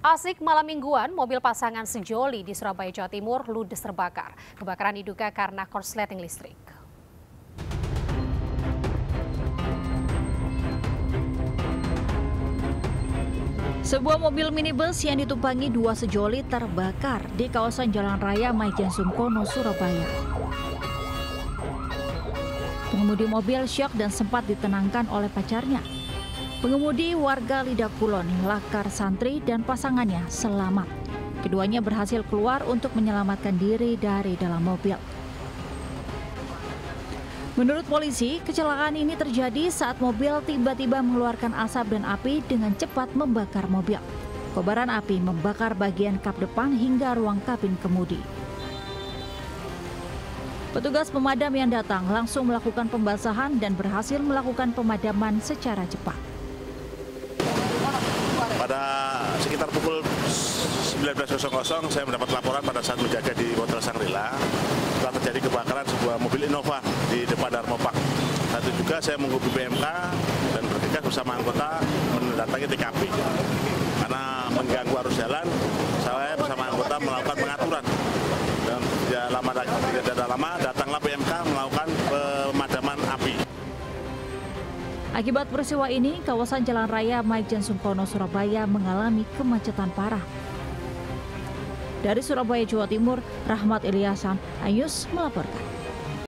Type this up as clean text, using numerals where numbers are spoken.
Asik malam mingguan, mobil pasangan sejoli di Surabaya, Jawa Timur ludes terbakar. Kebakaran diduga karena korsleting listrik. Sebuah mobil minibus yang ditumpangi dua sejoli terbakar di kawasan Jalan Raya Maijen Sungkono, Surabaya. Pengemudi mobil syok dan sempat ditenangkan oleh pacarnya. Pengemudi warga Lidak Kulon, Lakar Santri dan pasangannya selamat. Keduanya berhasil keluar untuk menyelamatkan diri dari dalam mobil. Menurut polisi, kecelakaan ini terjadi saat mobil tiba-tiba mengeluarkan asap dan api dengan cepat membakar mobil. Kobaran api membakar bagian kap depan hingga ruang kabin kemudi. Petugas pemadam yang datang langsung melakukan pembasahan dan berhasil melakukan pemadaman secara cepat. Pada sekitar pukul 19.00 saya mendapat laporan pada saat menjaga di Hotel Shangri-La telah terjadi kebakaran sebuah mobil Innova di depan Darmopak. Saat itu juga saya menghubungi BMK dan bergegas bersama anggota mendatangi TKP. Karena mengganggu arus jalan, saya bersama anggota melakukan pengaturan. Dan tidak lama datanglah BMK melakukan pemadaman api. Akibat peristiwa ini, kawasan Jalan Raya Maijen Sungkono, Surabaya mengalami kemacetan parah. Dari Surabaya, Jawa Timur, Rahmat Ilyasan, Ayus melaporkan.